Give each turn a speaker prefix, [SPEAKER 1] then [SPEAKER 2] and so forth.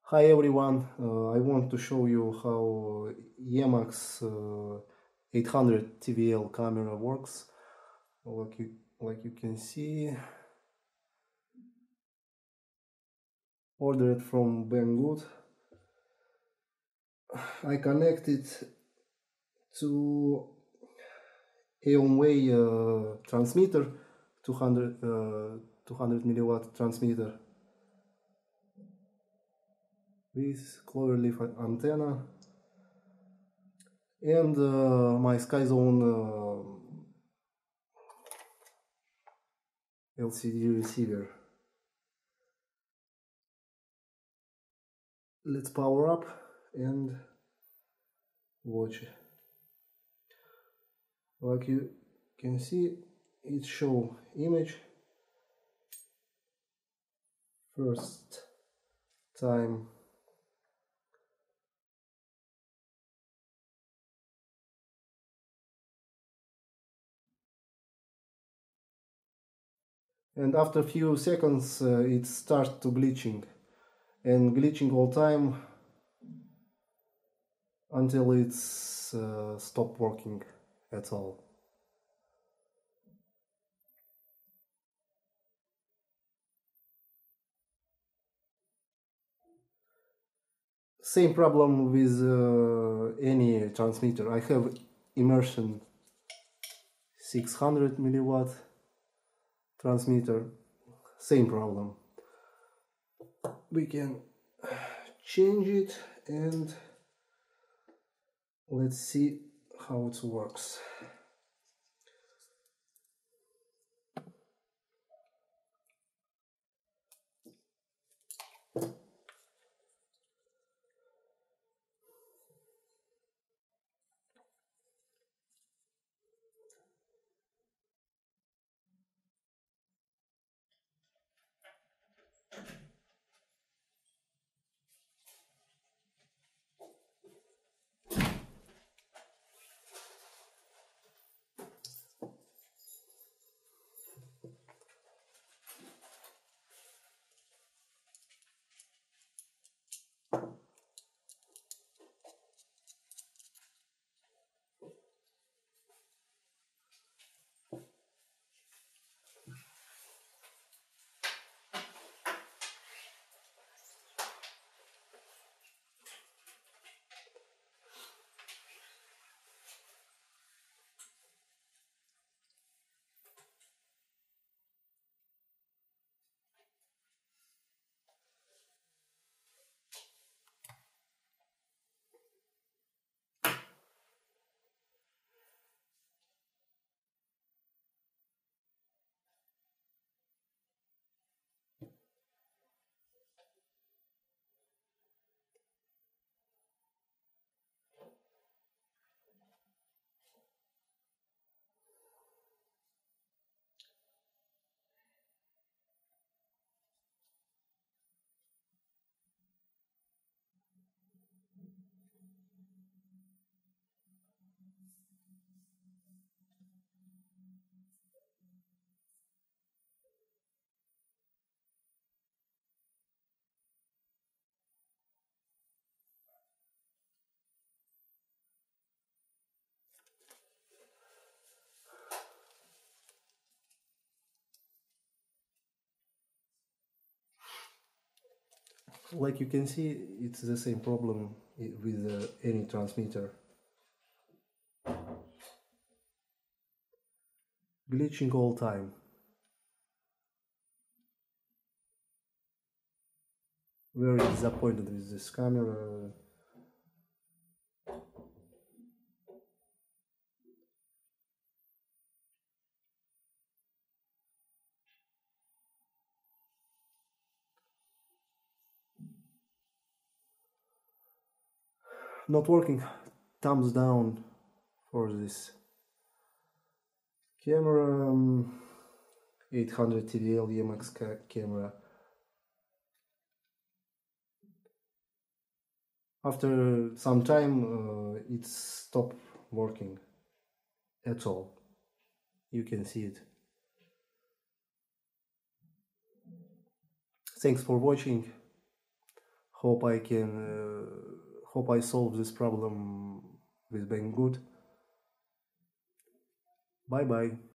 [SPEAKER 1] Hi everyone, I want to show you how Emax 800 TVL camera works. Like you can see, ordered from Banggood. I connected to Aomway transmitter, 200 milliwatt transmitter with cloverleaf antenna, and my SkyZone LCD receiver. Let's power up and watch. Like you can see, it show image first time. And after a few seconds it starts to glitching, and glitching all time until it's stop working at all. Same problem with any transmitter. I have Immersion 600 milliwatt transmitter, same problem. We can change it and let's see how it works. Like you can see, it's the same problem with any transmitter. Glitching all time. Very disappointed with this camera. Not working. Thumbs down for this camera. 800 TVL Emax camera. After some time it stopped working at all. You can see it. Thanks for watching. Hope I can hope I solve this problem with Banggood. Bye bye.